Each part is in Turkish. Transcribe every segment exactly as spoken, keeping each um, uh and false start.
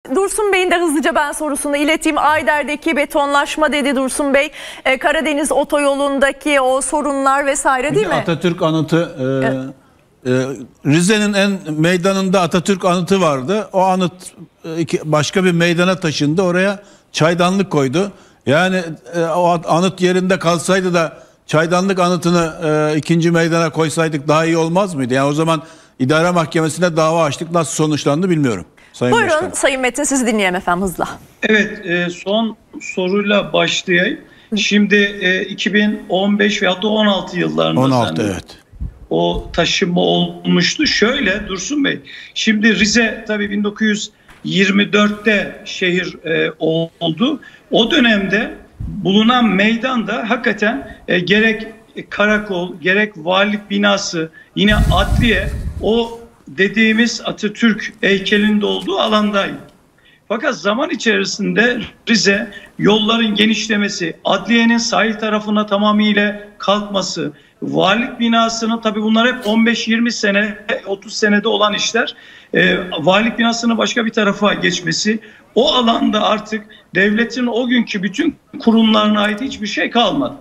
Dursun Bey'in de hızlıca ben sorusunu ileteyim. Ayder'deki betonlaşma dedi Dursun Bey. Ee, Karadeniz otoyolundaki o sorunlar vesaire değil mi? Atatürk anıtı, e, e, Rize'nin en meydanında Atatürk anıtı vardı. O anıt e, iki, başka bir meydana taşındı. Oraya çaydanlık koydu. Yani e, o anıt yerinde kalsaydı da çaydanlık anıtını e, ikinci meydana koysaydık daha iyi olmaz mıydı? Yani o zaman idare mahkemesine dava açtık. Nasıl sonuçlandı bilmiyorum. Sayın Buyurun Başkan. Sayın Metin, sizi dinleyelim efendim hızla. Evet, e, son soruyla başlayayım. Şimdi e, iki bin on beş veyahut da on altı yıllarında on altı evet. O taşınma olmuştu. Şöyle Dursun Bey, şimdi Rize tabii bin dokuz yüz yirmi dörtte şehir e, oldu. O dönemde bulunan meydanda hakikaten e, gerek karakol, gerek valilik binası, yine adliye, o dediğimiz Atatürk heykelinin olduğu alandaydı. Fakat zaman içerisinde Rize yolların genişlemesi, adliyenin sahil tarafına tamamıyla kalkması, valilik binasının, tabii bunlar hep on beş yirmi sene, otuz senede olan işler. E, valilik binasının başka bir tarafa geçmesi, o alanda artık devletin o günkü bütün kurumlarına ait hiçbir şey kalmadı.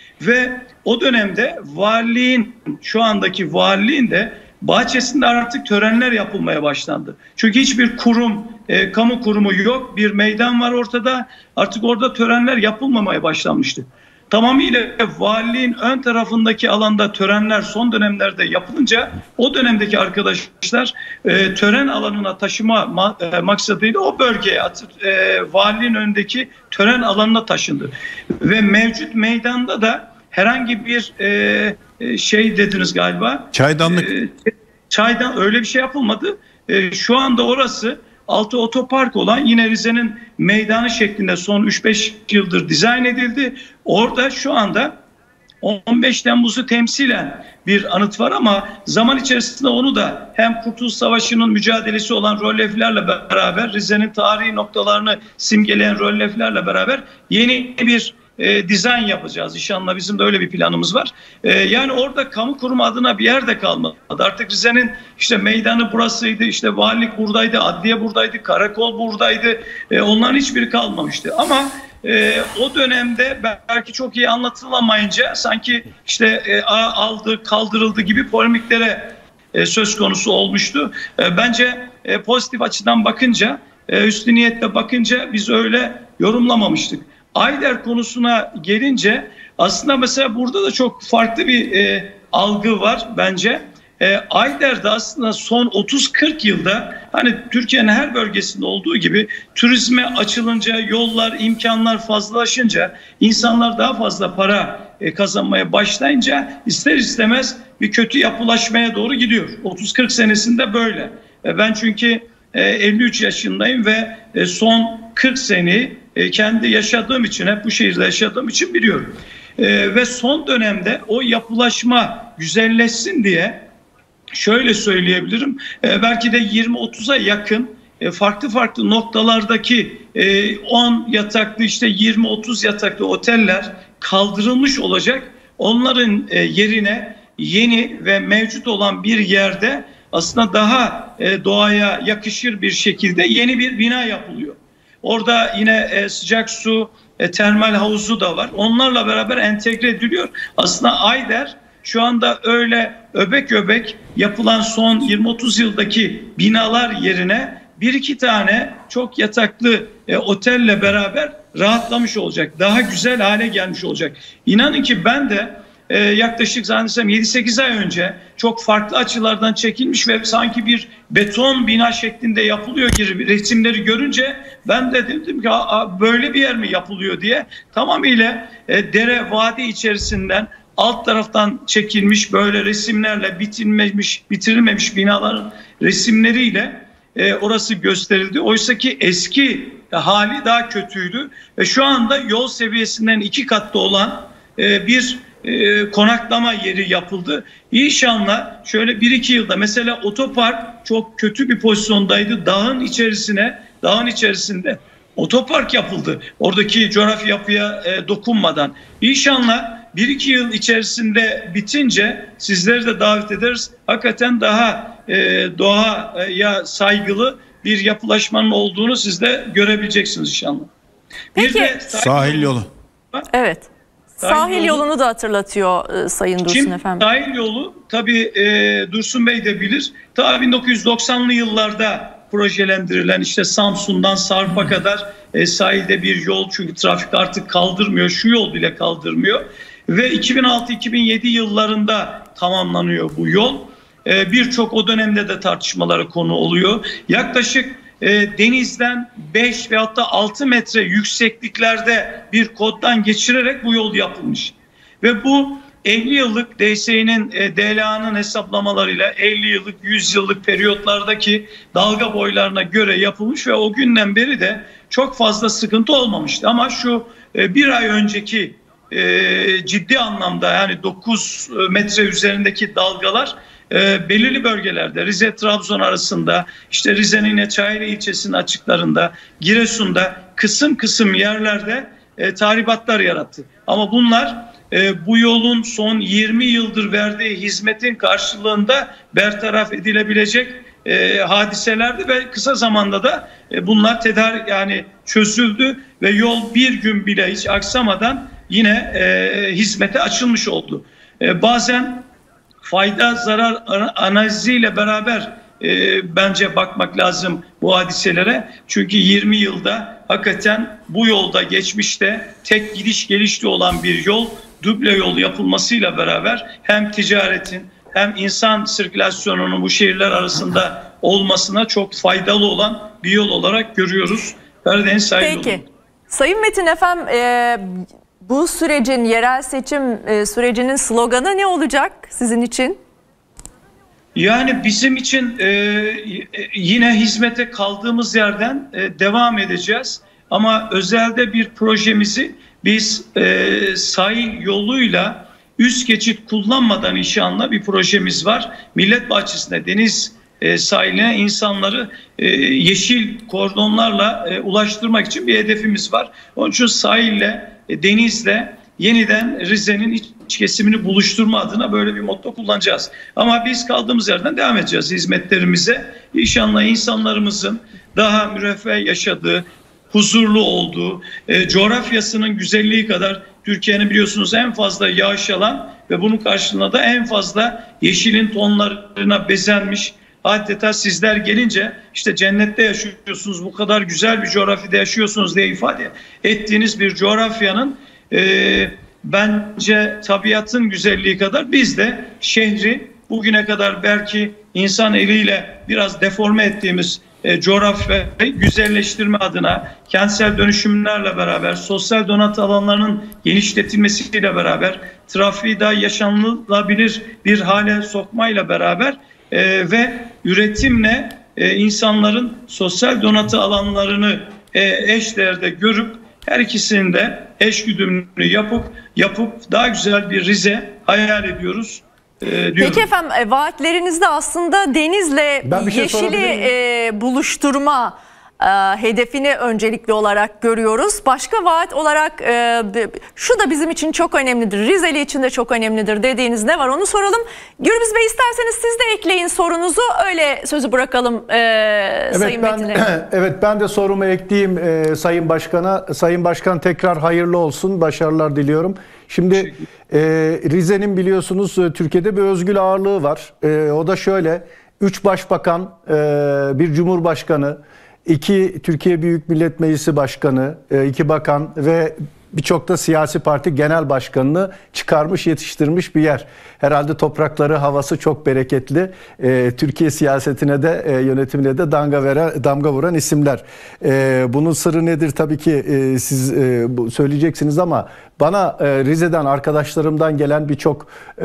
Ve o dönemde valiliğin, şu andaki valiliğin de bahçesinde artık törenler yapılmaya başlandı. Çünkü hiçbir kurum, e, kamu kurumu yok. Bir meydan var ortada. Artık orada törenler yapılmamaya başlanmıştı. Tamamıyla valiliğin ön tarafındaki alanda törenler son dönemlerde yapılınca o dönemdeki arkadaşlar e, tören alanına taşıma ma e, maksadıyla o bölgeye, e, valiliğin önündeki tören alanına taşındı. Ve mevcut meydanda da herhangi bir e, şey dediniz galiba. Çaydanlık. E, çaydan öyle bir şey yapılmadı. E, şu anda orası altı otopark olan, yine Rize'nin meydanı şeklinde son üç beş yıldır dizayn edildi. Orada şu anda on beş Temmuz'u temsilen bir anıt var ama zaman içerisinde onu da hem Kurtuluş Savaşı'nın mücadelesi olan rölyeflerle beraber, Rize'nin tarihi noktalarını simgeleyen rölyeflerle beraber yeni bir E, dizayn yapacağız. İnşallah bizim de öyle bir planımız var. E, yani orada kamu kurumu adına bir yer de kalmadı. Artık Rize'nin işte meydanı burasıydı, işte valilik buradaydı, adliye buradaydı, karakol buradaydı. E, onların hiçbiri kalmamıştı. Ama e, o dönemde belki çok iyi anlatılamayınca sanki işte e, aldı, kaldırıldı gibi polemiklere e, söz konusu olmuştu. E, bence e, pozitif açıdan bakınca, e, üstü niyetle bakınca biz öyle yorumlamamıştık. Ayder konusuna gelince aslında mesela burada da çok farklı bir e, algı var bence. E, Ayder'de aslında son otuz kırk yılda, hani Türkiye'nin her bölgesinde olduğu gibi, turizme açılınca, yollar, imkanlar fazlalaşınca, insanlar daha fazla para e, kazanmaya başlayınca ister istemez bir kötü yapılaşmaya doğru gidiyor. otuz kırk senesinde böyle. E, ben çünkü e, elli üç yaşındayım ve e, son kırk seneyi kendi yaşadığım için, hep bu şehirde yaşadığım için biliyorum. Ee, ve son dönemde o yapılaşma güzelleşsin diye şöyle söyleyebilirim. Ee, belki de yirmi otuza yakın e, farklı farklı noktalardaki e, on yataklı, işte yirmi otuz yataklı oteller kaldırılmış olacak. Onların e, yerine yeni ve mevcut olan bir yerde aslında daha e, doğaya yakışır bir şekilde yeni bir bina yapılıyor. Orada yine e, sıcak su, e, termal havuzu da var. Onlarla beraber entegre ediliyor. Aslında Ayder şu anda öyle öbek öbek yapılan son yirmi otuz yıldaki binalar yerine bir iki tane çok yataklı e, otelle beraber rahatlamış olacak. Daha güzel hale gelmiş olacak. İnanın ki ben de Ee, yaklaşık zannedersem yedi sekiz ay önce çok farklı açılardan çekilmiş ve sanki bir beton bina şeklinde yapılıyor gibi resimleri görünce ben de dedim ki böyle bir yer mi yapılıyor diye, tamamıyla e, dere vadi içerisinden alt taraftan çekilmiş böyle resimlerle bitilmemiş, bitirilmemiş binaların resimleriyle e, orası gösterildi. Oysa ki eski hali daha kötüydü ve şu anda yol seviyesinden iki katlı olan e, bir E, konaklama yeri yapıldı. İnşallah şöyle bir iki yılda, mesela otopark çok kötü bir pozisyondaydı. Dağın içerisine, dağın içerisinde otopark yapıldı. Oradaki coğrafi yapıya e, dokunmadan. İnşallah bir iki yıl içerisinde bitince sizleri de davet ederiz. Hakikaten daha e, doğaya saygılı bir yapılaşmanın olduğunu siz de görebileceksiniz inşallah. Bir Peki. de Sahil yolu. Evet. Sahil Sahil yolu- yolunu da hatırlatıyor e, Sayın Dursun Şimdi efendim. sahil yolu tabii e, Dursun Bey de bilir. Ta bin dokuz yüz doksanlı yıllarda projelendirilen işte Samsun'dan Sarp'a kadar e, sahilde bir yol, çünkü trafik artık kaldırmıyor. Şu yol bile kaldırmıyor. Ve iki bin altı iki bin yedi yıllarında tamamlanıyor bu yol. E, Birçok o dönemde de tartışmalara konu oluyor. Yaklaşık e, denizden beş veyahut da altı metre yüksekliklerde bir koddan geçirerek bu yol yapılmış. Ve bu elli yıllık D S E'nin, e, D L A'nın hesaplamalarıyla elli yıllık, yüz yıllık periyotlardaki dalga boylarına göre yapılmış ve o günden beri de çok fazla sıkıntı olmamıştı. Ama şu e, bir ay önceki e, ciddi anlamda, yani dokuz metre üzerindeki dalgalar e, belirli bölgelerde, Rize Trabzon arasında, işte Rize'nin yine Çayeli ilçesinin açıklarında, Giresun'da kısım kısım yerlerde e, tahribatlar yarattı. Ama bunlar e, bu yolun son yirmi yıldır verdiği hizmetin karşılığında bertaraf edilebilecek e, hadiselerdi ve kısa zamanda da e, bunlar tedarik yani çözüldü ve yol bir gün bile hiç aksamadan yine e, hizmete açılmış oldu. E, bazen fayda zarar analiziyle beraber e, bence bakmak lazım bu hadiselere. Çünkü yirmi yılda hakikaten bu yolda geçmişte tek gidiş gelişli olan bir yol, duble yol yapılmasıyla beraber hem ticaretin hem insan sirkülasyonunun bu şehirler arasında olmasına çok faydalı olan bir yol olarak görüyoruz. Karadeniz sahil yolu. Peki. Sayın Metin efendim, e, bu sürecin, yerel seçim e, sürecinin sloganı ne olacak sizin için? Yani bizim için e, yine hizmete kaldığımız yerden e, devam edeceğiz. Ama özelde bir projemizi biz e, sahil yoluyla üst geçit kullanmadan inşallah bir projemiz var. Millet Bahçesi'nde deniz e, sahiline insanları e, yeşil kordonlarla e, ulaştırmak için bir hedefimiz var. Onun için sahille, e, denizle yeniden Rize'nin iç kesimini buluşturma adına böyle bir motto kullanacağız. Ama biz kaldığımız yerden devam edeceğiz hizmetlerimize. İnşallah insanlarımızın daha müreffeh yaşadığı, huzurlu olduğu, e, coğrafyasının güzelliği kadar Türkiye'nin biliyorsunuz en fazla yağış alan ve bunun karşılığında da en fazla yeşilin tonlarına bezenmiş, adeta sizler gelince işte cennette yaşıyorsunuz, bu kadar güzel bir coğrafyada yaşıyorsunuz diye ifade ettiğiniz bir coğrafyanın e, bence tabiatın güzelliği kadar biz de şehri bugüne kadar belki insan eliyle biraz deforme ettiğimiz e, coğrafyayı güzelleştirme adına kentsel dönüşümlerle beraber, sosyal donatı alanlarının genişletilmesiyle beraber, trafiği daha yaşanılabilir bir hale sokmayla beraber e, ve üretimle e, insanların sosyal donatı alanlarını e, eşdeğerde görüp her ikisini de eşgüdümlü yapıp yapıp daha güzel bir Rize hayal ediyoruz. E, Peki efendim, e, vaatlerinizde aslında denizle şey yeşili e, buluşturma e, hedefini öncelikli olarak görüyoruz. Başka vaat olarak e, şu da bizim için çok önemlidir, Rizeli için de çok önemlidir dediğiniz ne var, onu soralım. Gürbüz Bey, isterseniz siz de ekleyin sorunuzu, öyle sözü bırakalım e, Evet, Sayın ben, Metin'e. evet ben de sorumu ekleyeyim e, Sayın Başkan'a. Sayın Başkan, tekrar hayırlı olsun, başarılar diliyorum. Şimdi e, Rize'nin biliyorsunuz Türkiye'de bir özgül ağırlığı var. E, o da şöyle: üç başbakan, e, bir cumhurbaşkanı, iki Türkiye Büyük Millet Meclisi Başkanı, e, iki bakan ve birçok da siyasi parti genel başkanını çıkarmış, yetiştirmiş bir yer. Herhalde toprakları, havası çok bereketli. Ee, Türkiye siyasetine de, e, yönetimine de damga veren, damga vuran isimler. Ee, bunun sırrı nedir? Tabii ki e, siz e, bu, söyleyeceksiniz ama bana e, Rize'den, arkadaşlarımdan gelen birçok e,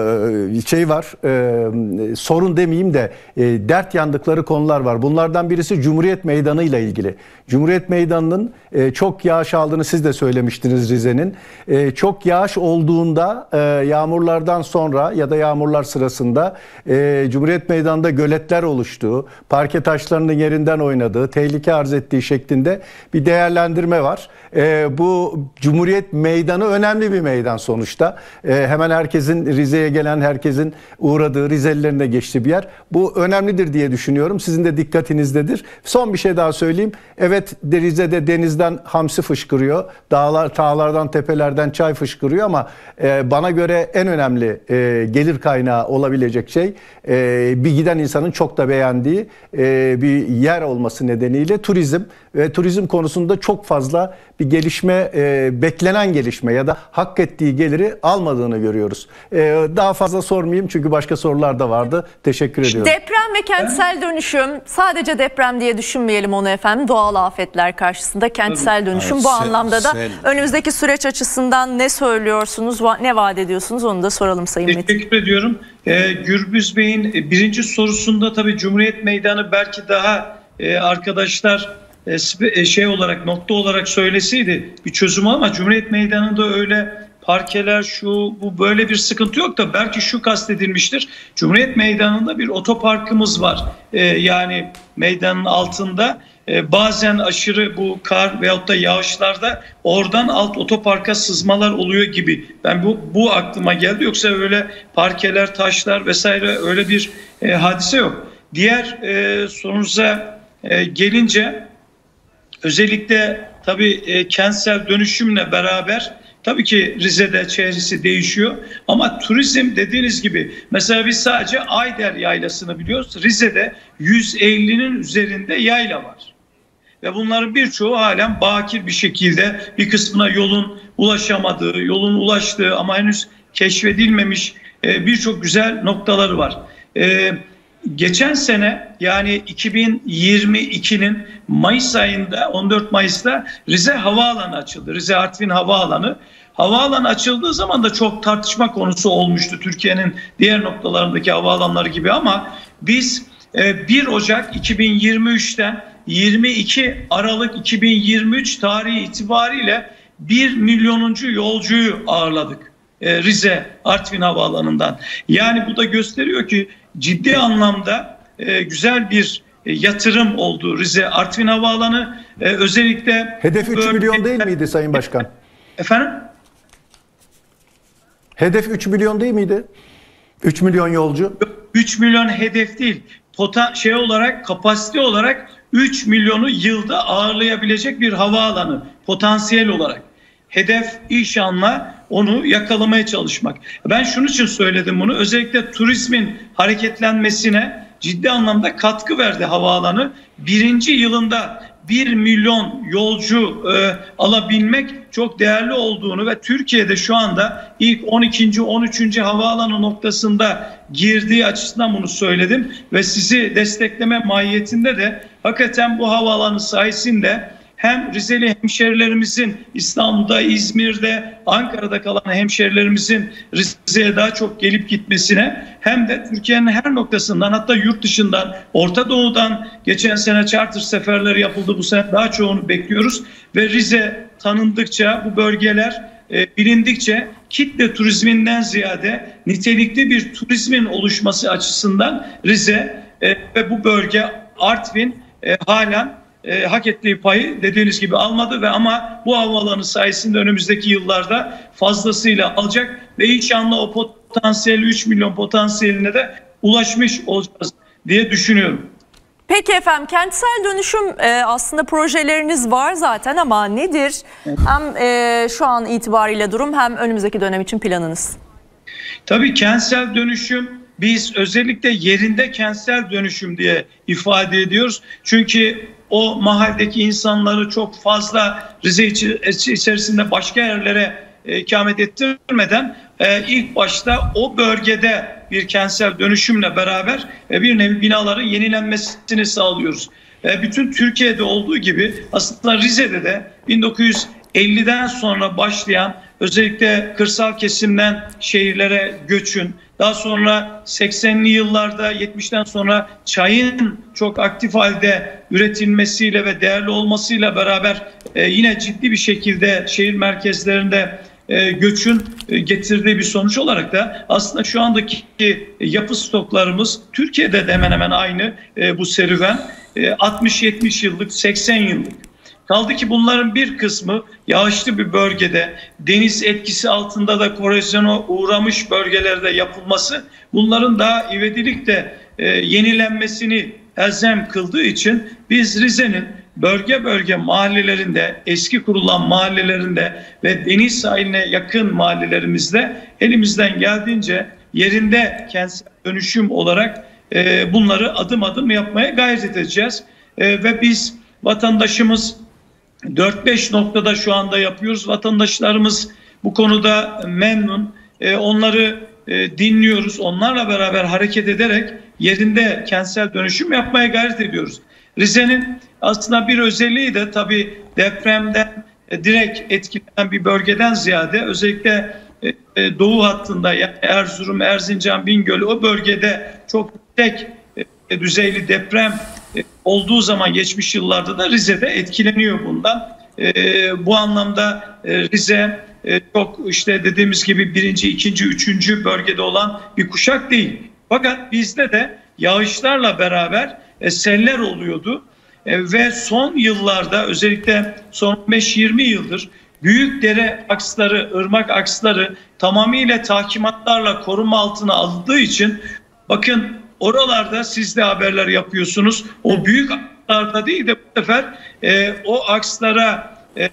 şey var. E, sorun demeyeyim de e, dert yandıkları konular var. Bunlardan birisi Cumhuriyet Meydanı ile ilgili. Cumhuriyet Meydanı'nın e, çok yağış aldığını siz de söylemiştiniz. demiştiniz Rize'nin. E, çok yağış olduğunda, e, yağmurlardan sonra ya da yağmurlar sırasında e, Cumhuriyet Meydanı'nda göletler oluştuğu, parke taşlarının yerinden oynadığı, tehlike arz ettiği şeklinde bir değerlendirme var. E, bu Cumhuriyet Meydanı önemli bir meydan sonuçta. E, hemen herkesin, Rize'ye gelen herkesin uğradığı, Rizelilerin de geçtiği bir yer. Bu önemlidir diye düşünüyorum. Sizin de dikkatinizdedir. Son bir şey daha söyleyeyim. Evet, Rize'de denizden hamsi fışkırıyor. Dağlar, tağlardan, tepelerden çay fışkırıyor ama e, bana göre en önemli e, gelir kaynağı olabilecek şey e, bir giden insanın çok da beğendiği e, bir yer olması nedeniyle turizm ve turizm konusunda çok fazla bir gelişme, e, beklenen gelişme ya da hak ettiği geliri almadığını görüyoruz. E, daha fazla sormayayım çünkü başka sorular da vardı. Teşekkür ediyorum. Deprem ve kentsel dönüşüm, sadece deprem diye düşünmeyelim onu efendim. Doğal afetler karşısında kentsel dönüşüm, Evet, bu sel- anlamda da sel. önümüzdeki süreç açısından ne söylüyorsunuz, va- ne vaat ediyorsunuz, onu da soralım Sayın Metin. Teşekkür ediyorum. Ee, Gürbüz Bey'in birinci sorusunda tabii Cumhuriyet Meydanı belki daha e, arkadaşlar e, spe- e, şey olarak, nokta olarak söyleseydi bir çözüm, ama Cumhuriyet Meydanı'nda öyle parkeler, şu bu böyle bir sıkıntı yok da belki şu kastedilmiştir. Cumhuriyet Meydanı'nda bir otoparkımız var. Ee, yani meydanın altında e, bazen aşırı bu kar veyahut da yağışlarda oradan alt otoparka sızmalar oluyor gibi. Ben bu bu aklıma geldi. Yoksa öyle parkeler, taşlar vesaire öyle bir e, hadise yok. Diğer e, sorunuza e, gelince, özellikle tabii e, kentsel dönüşümle beraber tabii ki Rize'de çevresi değişiyor ama turizm dediğiniz gibi, mesela biz sadece Ayder Yaylası'nı biliyoruz. Rize'de yüz ellinin üzerinde yayla var. Ve bunların birçoğu halen bakir bir şekilde, bir kısmına yolun ulaşamadığı, yolun ulaştığı ama henüz keşfedilmemiş e, birçok güzel noktaları var. E, geçen sene, yani iki bin yirmi ikinin Mayıs ayında, on dört Mayıs'ta Rize Havaalanı açıldı. Rize Artvin Havaalanı. Havaalanı açıldığı zaman da çok tartışma konusu olmuştu Türkiye'nin diğer noktalarındaki havaalanları gibi, ama biz bir Ocak iki bin yirmi üç'ten yirmi iki Aralık iki bin yirmi üç tarihi itibariyle bir milyonuncu yolcuyu ağırladık Rize Artvin Havaalanı'ndan. Yani bu da gösteriyor ki ciddi anlamda güzel bir yatırım oldu Rize Artvin Havaalanı. Özellikle hedef üç milyon değil miydi Sayın Başkan? Efendim? Hedef üç milyon değil miydi? üç milyon yolcu. üç milyon hedef değil. Pota şey olarak, kapasite olarak üç milyonu yılda ağırlayabilecek bir havaalanı potansiyel olarak. Hedef inşallah onu yakalamaya çalışmak. Ben şunun için söyledim bunu. Özellikle turizmin hareketlenmesine ciddi anlamda katkı verdi havaalanı. Birinci yılında bir milyon yolcu e, alabilmek çok değerli olduğunu ve Türkiye'de şu anda ilk on ikinci on üçüncü havaalanı noktasında girdiği açısından bunu söyledim. Ve sizi destekleme mahiyetinde de hakikaten bu havaalanı sayesinde hem Rizeli hemşerilerimizin İstanbul'da, İzmir'de, Ankara'da kalan hemşerilerimizin Rize'ye daha çok gelip gitmesine, hem de Türkiye'nin her noktasından, hatta yurt dışından, Orta Doğu'dan geçen sene charter seferleri yapıldı. Bu sene daha çoğunu bekliyoruz ve Rize tanındıkça, bu bölgeler e, bilindikçe kitle turizminden ziyade nitelikli bir turizmin oluşması açısından Rize e, ve bu bölge Artvin e, halen E, hak ettiği payı dediğiniz gibi almadı ve ama bu havaalanı sayesinde önümüzdeki yıllarda fazlasıyla alacak ve inşallah o potansiyeli, üç milyon potansiyeline de ulaşmış olacağız diye düşünüyorum. Peki efendim, kentsel dönüşüm e, aslında projeleriniz var zaten ama nedir? Evet. Hem e, şu an itibariyle durum, hem önümüzdeki dönem için planınız? Tabii kentsel dönüşüm, biz özellikle yerinde kentsel dönüşüm diye ifade ediyoruz. Çünkü o mahalledeki insanları çok fazla Rize içerisinde başka yerlere ikamet ettirmeden ilk başta o bölgede bir kentsel dönüşümle beraber bir nevi binaların yenilenmesini sağlıyoruz. Bütün Türkiye'de olduğu gibi aslında Rize'de de bin dokuz yüz elliden sonra başlayan özellikle kırsal kesimden şehirlere göçün, daha sonra seksenli yıllarda yetmişten sonra çayın çok aktif halde üretilmesiyle ve değerli olmasıyla beraber e, yine ciddi bir şekilde şehir merkezlerinde e, göçün e, getirdiği bir sonuç olarak da aslında şu andaki yapı stoklarımız Türkiye'de de hemen hemen aynı e, bu serüven e, altmış yetmiş yıllık, seksen yıllık. Kaldı ki bunların bir kısmı yağışlı bir bölgede, deniz etkisi altında da korozyona uğramış bölgelerde yapılması, bunların daha ivedilikle e, yenilenmesini elzem kıldığı için biz Rize'nin bölge bölge mahallelerinde, eski kurulan mahallelerinde ve deniz sahiline yakın mahallelerimizde elimizden geldiğince yerinde kentsel dönüşüm olarak e, bunları adım adım yapmaya gayret edeceğiz. E, ve biz vatandaşımız dört beş noktada şu anda yapıyoruz. Vatandaşlarımız bu konuda memnun. E, onları e, dinliyoruz. Onlarla beraber hareket ederek yerinde kentsel dönüşüm yapmaya gayret ediyoruz. Rize'nin aslında bir özelliği de tabii depremden e, direkt etkilenen bir bölgeden ziyade özellikle e, e, doğu hattında yani Erzurum, Erzincan, Bingöl o bölgede çok yüksek e, düzeyli deprem e, olduğu zaman geçmiş yıllarda da Rize'de etkileniyor bundan. E, bu anlamda e, Rize e, çok işte dediğimiz gibi birinci, ikinci, üçüncü bölgede olan bir kuşak değil. Fakat bizde de yağışlarla beraber e, seller oluyordu. E, ve son yıllarda özellikle son beş yirmi yıldır büyük dere aksları, ırmak aksları tamamıyla takimatlarla koruma altına alındığı için bakın oralarda siz de haberler yapıyorsunuz. O büyük akslarda değil de bu sefer e, o akslara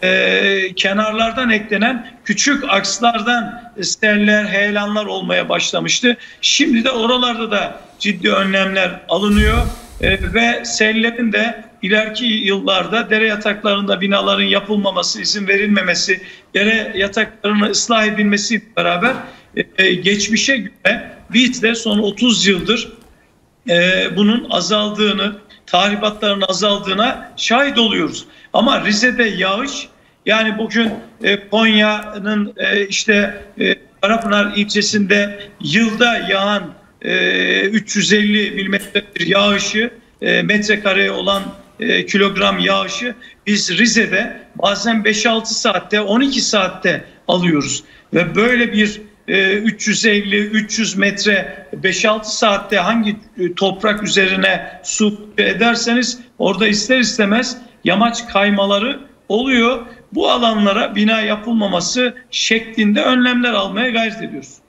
e, kenarlardan eklenen küçük akslardan seller, heyelanlar olmaya başlamıştı. Şimdi de oralarda da ciddi önlemler alınıyor e, ve sellerin de ileriki yıllarda dere yataklarında binaların yapılmaması, izin verilmemesi, dere yataklarının ıslah edilmesiyle beraber e, geçmişe göre biz de son otuz yıldır e, bunun azaldığını, tahribatların azaldığına şahit oluyoruz. Ama Rize'de yağış, yani bugün e, Konya'nın e, işte e, Karapınar ilçesinde yılda yağan e, üç yüz elli milimetre bir yağışı, e, metrekareye olan e, kilogram yağışı biz Rize'de bazen beş altı saatte, on iki saatte alıyoruz. Ve böyle bir e, üç yüz elli üç yüz metre beş altı saatte hangi e, toprak üzerine su ederseniz orada ister istemez yamaç kaymaları oluyor. Bu alanlara bina yapılmaması şeklinde önlemler almaya gayret ediyoruz.